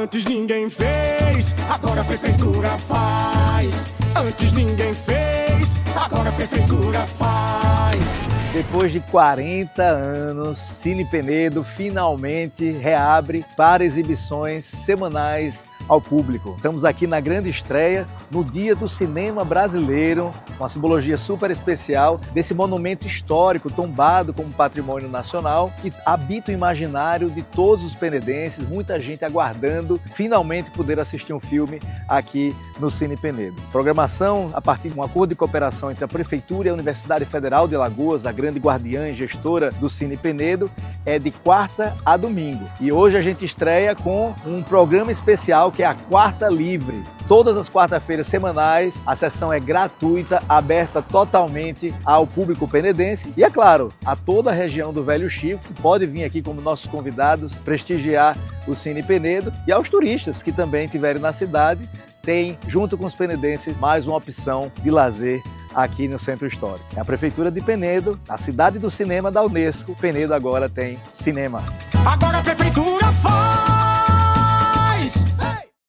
Antes ninguém fez, agora a prefeitura faz. Antes ninguém fez, agora a prefeitura faz. Depois de 40 anos, Cine Penedo finalmente reabre para exibições semanais ao público. Estamos aqui na grande estreia, no Dia do Cinema Brasileiro, uma simbologia super especial desse monumento histórico tombado como patrimônio nacional que habita o imaginário de todos os penedenses, muita gente aguardando finalmente poder assistir um filme aqui no Cine Penedo. Programação a partir de um acordo de cooperação entre a Prefeitura e a Universidade Federal de Alagoas, a grande guardiã e gestora do Cine Penedo, é de quarta a domingo. E hoje a gente estreia com um programa especial que é a Quarta Livre. Todas as quarta-feiras semanais, a sessão é gratuita, aberta totalmente ao público penedense e, é claro, a toda a região do Velho Chico, que pode vir aqui como nossos convidados prestigiar o Cine Penedo, e aos turistas que também estiverem na cidade, tem, junto com os penedenses, mais uma opção de lazer aqui no Centro Histórico. É a Prefeitura de Penedo, a cidade do cinema da Unesco. Penedo agora tem cinema. Agora a prefeitura faz.